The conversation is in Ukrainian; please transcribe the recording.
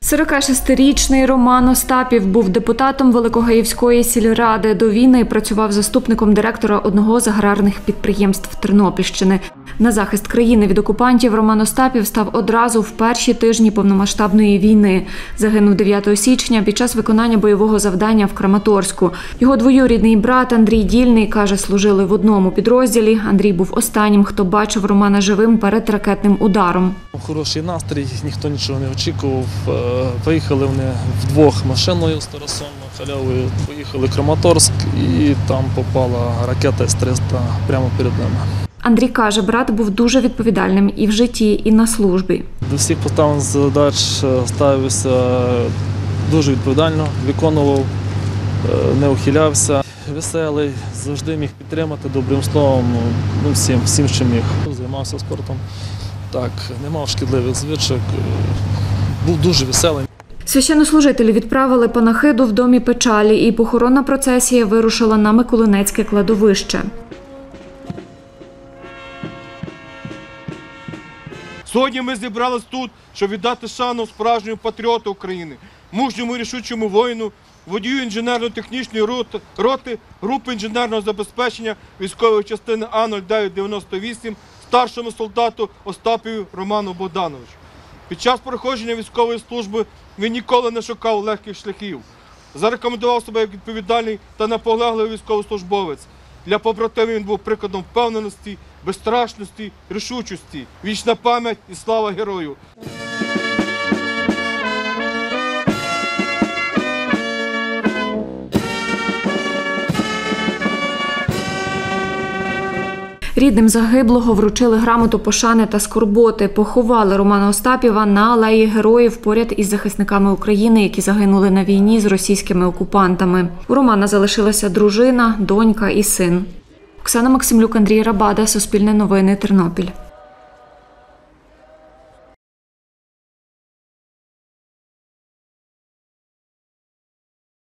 46-річний Роман Остапів був депутатом Великогаївської сільради. До війни працював заступником директора одного з аграрних підприємств Тернопільщини. На захист країни від окупантів Роман Остапів став одразу в перші тижні повномасштабної війни. Загинув 9 січня під час виконання бойового завдання в Краматорську. Його двоюрідний брат Андрій Дільний, каже, служили в одному підрозділі. Андрій був останнім, хто бачив Романа живим перед ракетним ударом. Хороший настрій, ніхто нічого не очікував. Поїхали вони вдвох машиною з Тарасом Халявою, поїхали в Краматорськ і там попала ракета С-300 прямо перед ними. Андрій каже, брат був дуже відповідальним і в житті, і на службі. До всіх поставлених задач ставився дуже відповідально, виконував, не ухилявся. Веселий, завжди міг підтримати добрим словом, всім, чим міг. Займався спортом, так, не мав шкідливих звичок, був дуже веселий. Священнослужителі відправили панахиду в домі печалі, і похоронна процесія вирушила на Миколинецьке кладовище. Сьогодні ми зібрались тут, щоб віддати шану справжньому патріоту України, мужньому і рішучому воїну, водію інженерно-технічної роти групи інженерного забезпечення військової частини А-0998, старшому солдату Остапію Роману Богдановичу. Під час проходження військової служби він ніколи не шукав легких шляхів. Зарекомендував себе як відповідальний та наполегливий військовослужбовець. Для побратимів він був прикладом впевненості, безстрашності, рішучості. Вічна пам'ять і слава герою! Рідним загиблого вручили грамоту пошани та скорботи. Поховали Романа Остапєва на алеї Героїв поряд із захисниками України, які загинули на війні з російськими окупантами. У Романа залишилася дружина, донька і син. Оксана Максимлюк, Андрій Рабада, Суспільне новини, Тернопіль.